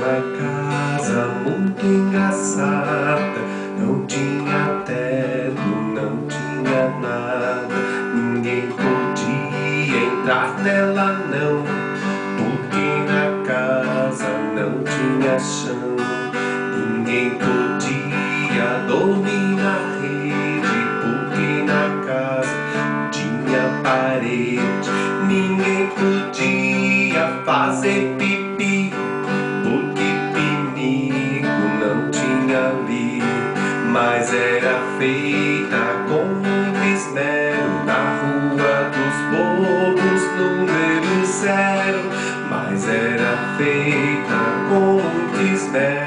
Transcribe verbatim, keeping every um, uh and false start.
uma casa muito engraçada. Não tinha teto, não tinha nada. Ninguém podia entrar nela não, porque na casa não tinha chão. Ninguém podia dormir na rede, porque na casa tinha parede. Ninguém podia fazer pipi, porque pinico não tinha ali. Mas era feita com muito esmero na Rua dos Bobos, número zero. Mas era feita com muito esmero